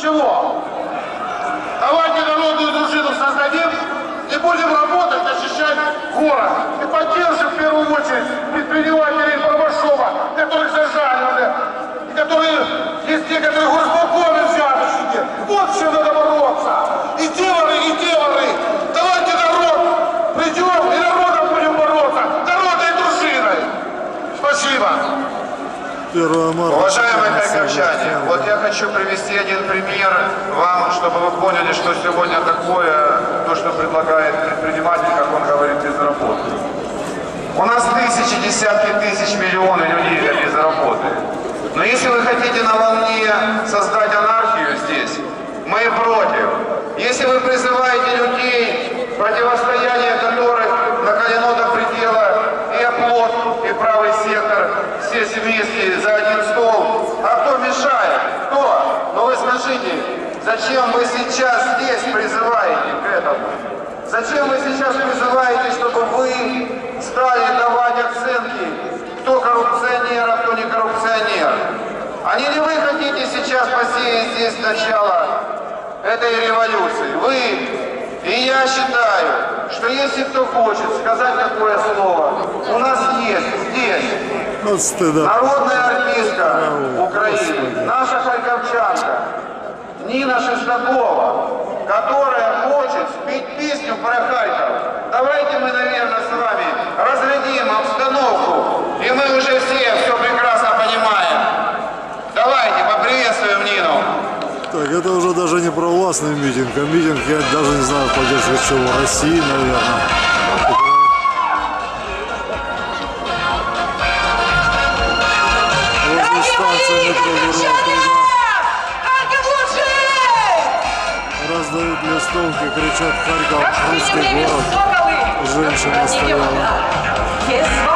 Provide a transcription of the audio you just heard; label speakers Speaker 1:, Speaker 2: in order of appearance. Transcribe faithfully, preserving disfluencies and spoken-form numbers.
Speaker 1: Чего? Давайте народную дружину создадим и будем работать, защищать город. И поддержим в первую очередь предпринимателей Барбашова, которых зажали, и которые, есть некоторые горосполкомы взяточники. Вот с чем надо бороться. И делары, и делары. Давайте народ придем и народом будем бороться. Народной дружиной. Спасибо.
Speaker 2: Уважаемые харьковчане, вот я хочу привести один пример вам, чтобы вы поняли, что сегодня такое, то, что предлагает предприниматель, как он говорит, без работы. У нас тысячи, десятки тысяч, миллионы людей без работы. Но если вы хотите на волне создать анархию здесь, мы против. Если вы призываете людей, противостояние которых накалено до предела, и оплот, и правый сектор, все вместе за один стол, а кто мешает? Кто? Ну вы скажите, зачем вы сейчас здесь призываете к этому? Зачем вы сейчас призываете, чтобы вы стали давать оценки, кто коррупционер, а кто не коррупционер? А не ли вы хотите сейчас посеять здесь начало этой революции? Вы и я считаю, что если кто хочет сказать такое слово, у нас есть здесь народная артистка Украины, наша харьковчанка Нина Шестакова, которая хочет спеть песню про Харьков. Давайте мы, наверное, с вами разрядим обстановку, и мы уже все все прекрасно понимаем. Давайте поприветствуем Нину.
Speaker 3: Так, это уже даже не провластный митинг, а митинг, я даже не знаю, поддерживать чего, России, наверное. Возле станции метро раздают листовки, кричат: Харьков, русский город. Женщина стояла.